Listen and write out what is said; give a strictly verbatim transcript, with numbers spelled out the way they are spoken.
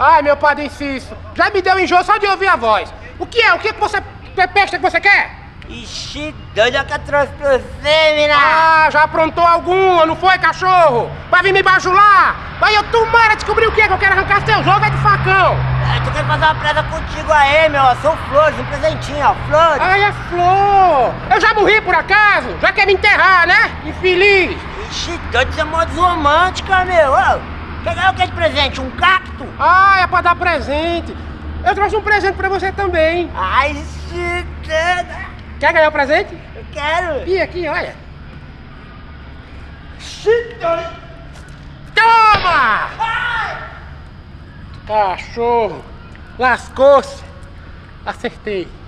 Ai, meu padre Cício, já me deu enjoo só de ouvir a voz. O que é? O que é que você... Que é peste que você quer? Ixi, doido que eu trouxe pra você, mina! Ah, já aprontou alguma, não foi, cachorro? Vai vir me bajular? Vai eu tomara descobrir o que é que eu quero arrancar seus ovos é de facão. Eu tô querendo fazer uma presa contigo aí, meu. São flores, um presentinho, ó, flores. Ai, é flor. Eu já morri por acaso? Já quer me enterrar, né? Infeliz. Ixi, doido, você é mó desromântica, meu. Ô, quer ganhar o que de presente? Um cacto? Ah, é pra dar presente. Eu trouxe um presente pra você também. Ai, ixi, doido. Quer ganhar o presente? Eu quero. Ih, aqui, olha. Ixi, doido. Toma! Cachorro. Lascou-se. Acertei.